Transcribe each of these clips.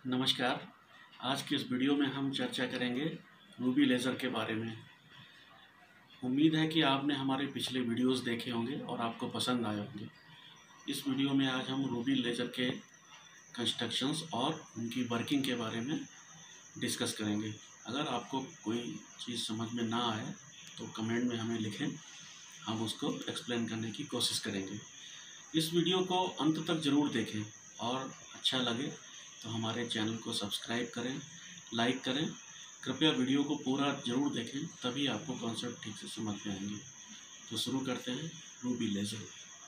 नमस्कार। आज की इस वीडियो में हम चर्चा करेंगे रूबी लेज़र के बारे में। उम्मीद है कि आपने हमारे पिछले वीडियोस देखे होंगे और आपको पसंद आए होंगे। इस वीडियो में आज हम रूबी लेज़र के कंस्ट्रक्शंस और उनकी वर्किंग के बारे में डिस्कस करेंगे। अगर आपको कोई चीज़ समझ में ना आए तो कमेंट में हमें लिखें, हम उसको एक्सप्लेन करने की कोशिश करेंगे। इस वीडियो को अंत तक ज़रूर देखें और अच्छा लगे तो हमारे चैनल को सब्सक्राइब करें, लाइक करें। कृपया वीडियो को पूरा ज़रूर देखें, तभी आपको कॉन्सेप्ट ठीक से समझ में आएंगे। तो शुरू करते हैं। रूबी लेज़र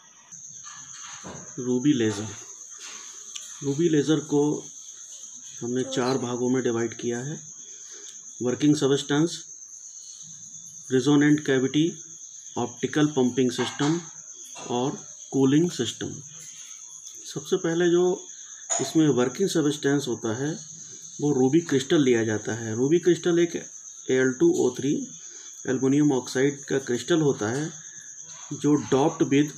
को हमने 4 भागों में डिवाइड किया है: working substance, resonant cavity, optical pumping system और कूलिंग सिस्टम। सबसे पहले जो इसमें वर्किंग सबस्टेंस होता है वो रूबी क्रिस्टल लिया जाता है। रूबी क्रिस्टल एक Al2O3 एल्युमिनियम ऑक्साइड का क्रिस्टल होता है जो doped with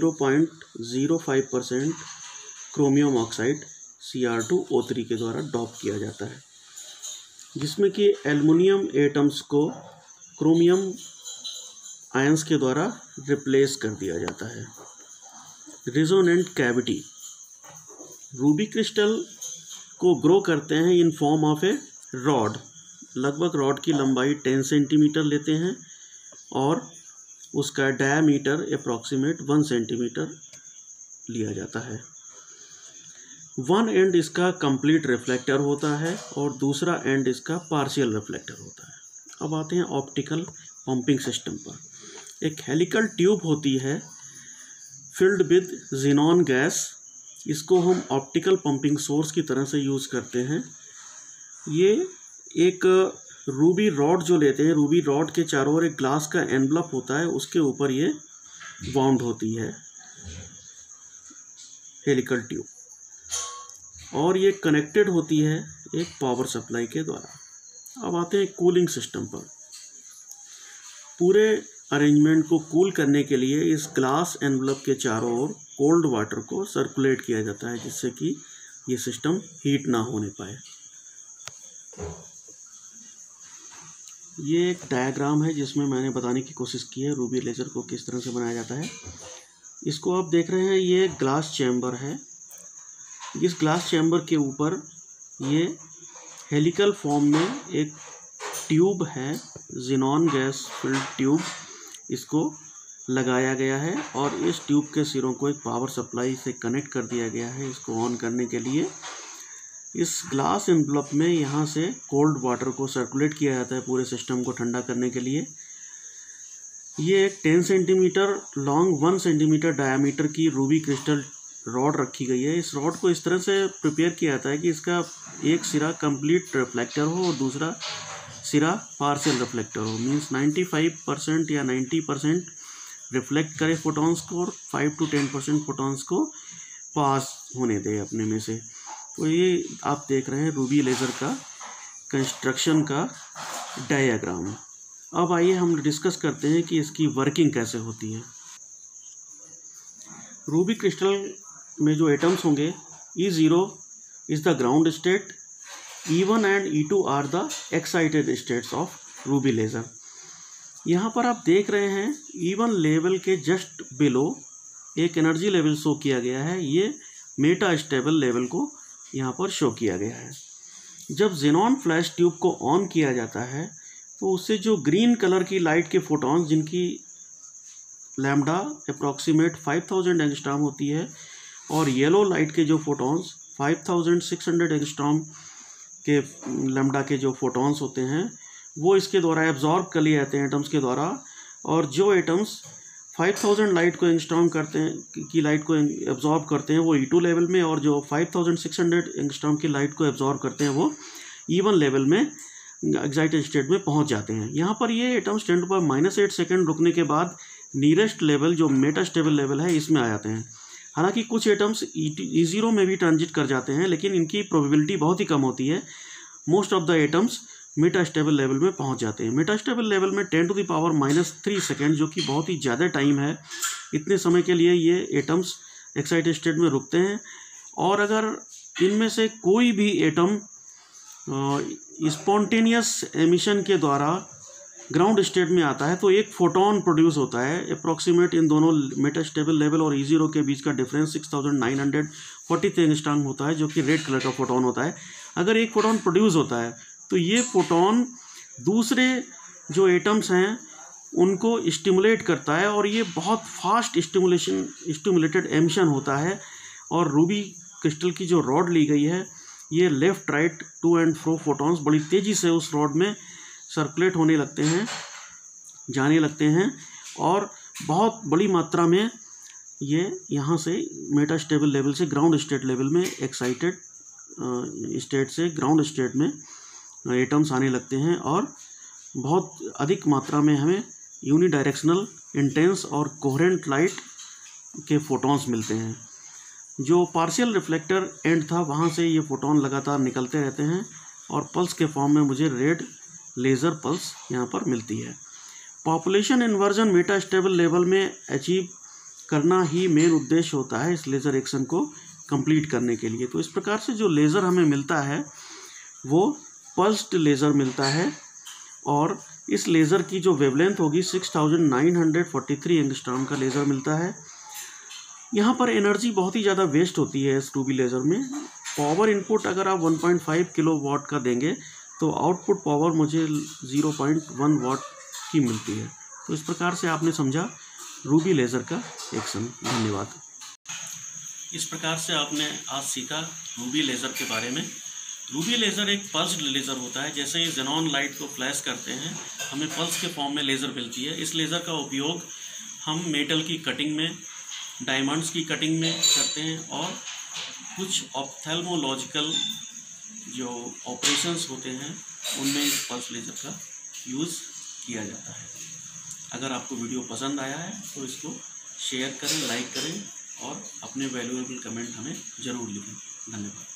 0.05% chromium oxide Cr2O3 के द्वारा डॉप किया जाता है, जिसमें कि एल्युमिनियम एटम्स को क्रोमियम आयंस के द्वारा रिप्लेस कर दिया जाता है। रेजोनेंट कैविटी रूबी क्रिस्टल को ग्रो करते हैं in form of a rod. लगभग रॉड की लंबाई 10 सेंटीमीटर लेते हैं और उसका डायमीटर अप्रॉक्सीमेट 1 सेंटीमीटर लिया जाता है। वन एंड इसका कंप्लीट रिफ्लेक्टर होता है और दूसरा एंड इसका पार्शियल रिफ्लेक्टर होता है। अब आते हैं ऑप्टिकल पंपिंग सिस्टम पर। एक हेलिकल ट्यूब होती है फिल्ड विद ज़ीनॉन गैस। इसको हम ऑप्टिकल पंपिंग सोर्स की तरह से यूज़ करते हैं। ये एक रूबी रॉड जो लेते हैं, रूबी रॉड के चारों ओर एक ग्लास का एनवलप होता है, उसके ऊपर ये बाउंड होती है हेलिकल ट्यूब, और ये कनेक्टेड होती है एक पावर सप्लाई के द्वारा। अब आते हैं कूलिंग सिस्टम पर। पूरे अरेंजमेंट को कूल करने के लिए इस ग्लास एनवलप के चारों ओर कोल्ड वाटर को सर्कुलेट किया जाता है, जिससे कि ये सिस्टम हीट ना होने पाए। ये एक डायग्राम है जिसमें मैंने बताने की कोशिश की है रूबी लेज़र को किस तरह से बनाया जाता है। इसको आप देख रहे हैं, ये ग्लास चैम्बर है। इस ग्लास चैम्बर के ऊपर ये हेलिकल फॉर्म में एक ट्यूब है, ज़ीनॉन गैस फिल्ड ट्यूब, इसको लगाया गया है और इस ट्यूब के सिरों को एक पावर सप्लाई से कनेक्ट कर दिया गया है। इसको ऑन करने के लिए इस ग्लास एनवलप में यहाँ से कोल्ड वाटर को सर्कुलेट किया जाता है पूरे सिस्टम को ठंडा करने के लिए। ये एक 10 सेंटीमीटर लॉन्ग 1 सेंटीमीटर डायामीटर की रूबी क्रिस्टल रॉड रखी गई है। इस रॉड को इस तरह से प्रिपेयर किया जाता है कि इसका एक सिरा कंप्लीट रिफ्लेक्टर हो और दूसरा सिरा पार्शियल रिफ्लेक्टर हो। मीन्स 95% या 90% रिफ्लेक्ट करे फोटॉन्स को और 5 to 10% फोटॉन्स को पास होने दे अपने में से। तो ये आप देख रहे हैं रूबी लेज़र का कंस्ट्रक्शन का डायग्राम। अब आइए हम डिस्कस करते हैं कि इसकी वर्किंग कैसे होती है। रूबी क्रिस्टल में जो एटम्स होंगे, E0 is the ground state, E1 and E2 are the excited states of ruby laser. यहाँ पर आप देख रहे हैं E1 लेवल के जस्ट बिलो एक एनर्जी लेवल शो किया गया है। ये मेटा स्टेबल लेवल को यहाँ पर शो किया गया है। जब ज़ेनॉन फ्लैश ट्यूब को ऑन किया जाता है तो उससे जो ग्रीन कलर की लाइट के फोटॉन्स, जिनकी लैम्डा अप्रॉक्सीमेट 5000 एंगस्ट्रॉम होती है, और येलो लाइट के जो फोटॉन्स 5600 एंगस्ट्रॉम के लैम्डा के जो फोटॉन्स होते हैं, वो इसके द्वारा एब्जॉर्ब कर लिए जाते हैं एटम्स के द्वारा। और जो एटम्स 5000 लाइट को एंगस्ट्रॉम करते हैं की लाइट को एब्जॉर्ब करते हैं वो E2 लेवल में, और जो 5600 एंगस्ट्रॉम की लाइट को एब्जॉर्ब करते हैं वो E1 लेवल में एक्साइटेड स्टेट में पहुंच जाते हैं। यहाँ पर ये एटम्स 10⁻⁸ सेकेंड रुकने के बाद नीरेस्ट लेवल जो मेटा स्टेबल लेवल है इसमें आ जाते हैं। हालांकि कुछ एटम्स E0 में भी ट्रांजिट कर जाते हैं, लेकिन इनकी प्रोबेबिलिटी बहुत ही कम होती है। Most of the atoms meta stable level में पहुंच जाते हैं। मेटा स्टेबल लेवल में 10⁻³ सेकेंड, जो कि बहुत ही ज़्यादा टाइम है, इतने समय के लिए ये एटम्स एक्साइटेड स्टेट में रुकते हैं। और अगर इनमें से कोई भी एटम स्पॉन्टेनियस एमिशन के द्वारा ग्राउंड स्टेट में आता है तो एक फोटोन प्रोड्यूस होता है। अप्रॉक्सीमेट इन दोनों मेटास्टेबल लेवल और E0 के बीच का डिफरेंस 6943 एंगस्ट्रॉम होता है, जो कि रेड कलर का फोटोन होता है। अगर एक फोटोन प्रोड्यूस होता है तो ये फोटोन दूसरे जो एटम्स हैं उनको स्टिमुलेट करता है और ये बहुत फास्ट स्टिमुलेटेड एमिशन होता है। और रूबी क्रिस्टल की जो रॉड ली गई है, ये left right to and fro photons बड़ी तेज़ी से उस रॉड में सर्कुलेट होने लगते हैं, जाने लगते हैं और बहुत बड़ी मात्रा में ये यहाँ से मेटास्टेबल लेवल से ग्राउंड स्टेट लेवल में एक्साइटेड स्टेट से ग्राउंड स्टेट में एटम्स आने लगते हैं और बहुत अधिक मात्रा में हमें यूनिडायरेक्शनल इंटेंस और कोहेरेंट लाइट के फोटॉन्स मिलते हैं। जो पार्शियल रिफ्लेक्टर एंड था वहाँ से ये फोटोन लगातार निकलते रहते हैं और पल्स के फॉर्म में मुझे रेड लेज़र पल्स यहाँ पर मिलती है। पॉपुलेशन इन्वर्जन मेटास्टेबल लेवल में अचीव करना ही मेन उद्देश्य होता है इस लेज़र एक्शन को कंप्लीट करने के लिए। तो इस प्रकार से जो लेज़र हमें मिलता है वो पल्स्ड लेज़र मिलता है और इस लेज़र की जो वेवलेंथ होगी 6943 एंगस्ट्रॉम का लेज़र मिलता है। यहाँ पर एनर्जी बहुत ही ज़्यादा वेस्ट होती है इस रूबी लेज़र में। पावर इनपुट अगर आप 1.5 किलोवाट का देंगे तो आउटपुट पावर मुझे 0.1 वाट की मिलती है। तो इस प्रकार से आपने समझा रूबी लेज़र का एक्शन। धन्यवाद। इस प्रकार से आपने आज सीखा रूबी लेज़र के बारे में। रूबी लेज़र एक पल्स्ड लेज़र होता है। जैसे ही जेनॉन लाइट को फ्लैश करते हैं हमें पल्स के फॉर्म में लेज़र मिलती है। इस लेज़र का उपयोग हम मेटल की कटिंग में, डायमंड्स की कटिंग में करते हैं और कुछ ऑप्थेल्मोलॉजिकल जो ऑपरेशंस होते हैं उनमें इस पल्स लेज़र का यूज़ किया जाता है। अगर आपको वीडियो पसंद आया है तो इसको शेयर करें, लाइक करें और अपने वैल्यूएबल कमेंट हमें ज़रूर लिखें। धन्यवाद।